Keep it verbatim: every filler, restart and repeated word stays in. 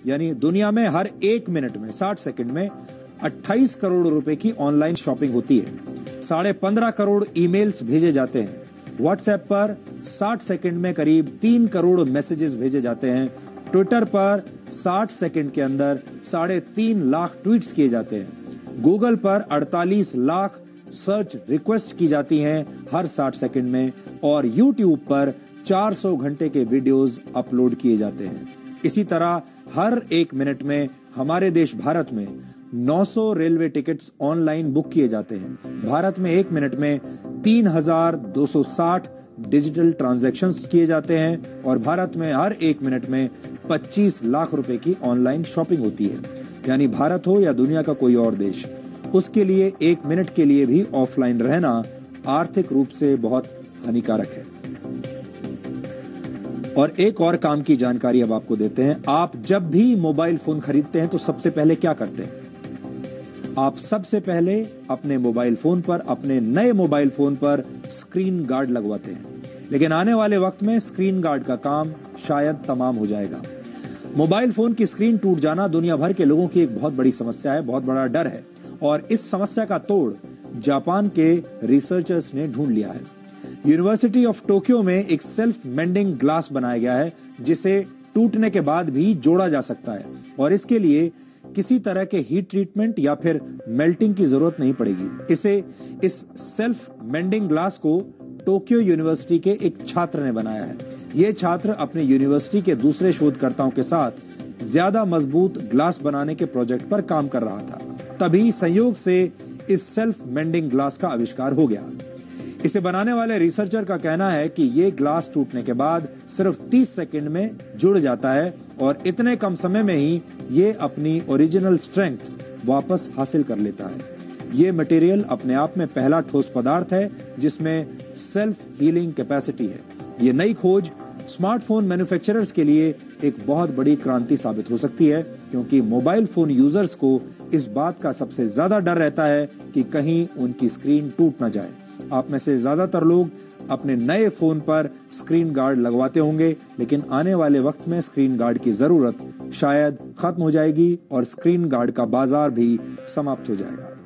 यानी दुनिया में हर एक मिनट में साठ सेकंड में अट्ठाईस करोड़ रुपए की ऑनलाइन शॉपिंग होती है। साढ़े पंद्रह करोड़ ईमेल्स भेजे जाते हैं। व्हाट्सएप पर साठ सेकंड में करीब तीन करोड़ मैसेजेस भेजे जाते हैं। ट्विटर पर साठ सेकंड के अंदर साढ़े तीन लाख ट्वीट्स किए जाते हैं। गूगल पर अड़तालीस लाख सर्च रिक्वेस्ट की जाती हैं हर साठ सेकंड में, और यूट्यूब पर चार सौ घंटे के वीडियोस अपलोड किए जाते हैं। इसी तरह हर एक मिनट में हमारे देश भारत में नौ सौ रेलवे टिकट्स ऑनलाइन बुक किए जाते हैं। भारत में एक मिनट में तीन हज़ार दो सौ साठ डिजिटल ट्रांजैक्शंस किए जाते हैं और भारत में हर एक मिनट में पच्चीस लाख रुपए की ऑनलाइन शॉपिंग होती है। यानी भारत हो या दुनिया का कोई और देश, उसके लिए एक मिनट के लिए भी ऑफलाइन रहना आर्थिक रूप से बहुत हानिकारक है। और एक और काम की जानकारी अब आपको देते हैं। आप जब भी मोबाइल फोन खरीदते हैं तो सबसे पहले क्या करते हैं? आप सबसे पहले अपने मोबाइल फोन पर, अपने नए मोबाइल फोन पर स्क्रीन गार्ड लगवाते हैं। लेकिन आने वाले वक्त में स्क्रीन गार्ड का काम शायद तमाम हो जाएगा। मोबाइल फोन की स्क्रीन टूट जाना दुनिया भर के लोगों की एक बहुत बड़ी समस्या है, बहुत बड़ा डर है, और इस समस्या का तोड़ जापान के रिसर्चर्स ने ढूंढ लिया है। यूनिवर्सिटी ऑफ टोक्यो में एक सेल्फ मेंडिंग ग्लास बनाया गया है जिसे टूटने के बाद भी जोड़ा जा सकता है, और इसके लिए किसी तरह के हीट ट्रीटमेंट या फिर मेल्टिंग की जरूरत नहीं पड़ेगी। इसे इस सेल्फ मेंडिंग ग्लास को टोक्यो यूनिवर्सिटी के एक छात्र ने बनाया है। यह छात्र अपने यूनिवर्सिटी के दूसरे शोधकर्ताओं के साथ ज्यादा मजबूत ग्लास बनाने के प्रोजेक्ट पर काम कर रहा था। तभी संयोग से इस सेल्फ मेंडिंग ग्लास का आविष्कार हो गया। इसे बनाने वाले रिसर्चर का कहना है कि ये ग्लास टूटने के बाद सिर्फ तीस सेकंड में जुड़ जाता है और इतने कम समय में ही ये अपनी ओरिजिनल स्ट्रेंथ वापस हासिल कर लेता है। ये मटेरियल अपने आप में पहला ठोस पदार्थ है जिसमें सेल्फ हीलिंग कैपेसिटी है। ये नई खोज स्मार्टफोन मैन्युफैक्चरर्स के लिए एक बहुत बड़ी क्रांति साबित हो सकती है, क्योंकि मोबाइल फोन यूजर्स को इस बात का सबसे ज्यादा डर रहता है कि कहीं उनकी स्क्रीन टूट ना जाए। आप में से ज्यादातर लोग अपने नए फोन पर स्क्रीन गार्ड लगवाते होंगे, लेकिन आने वाले वक्त में स्क्रीन गार्ड की जरूरत शायद खत्म हो जाएगी और स्क्रीन गार्ड का बाजार भी समाप्त हो जाएगा।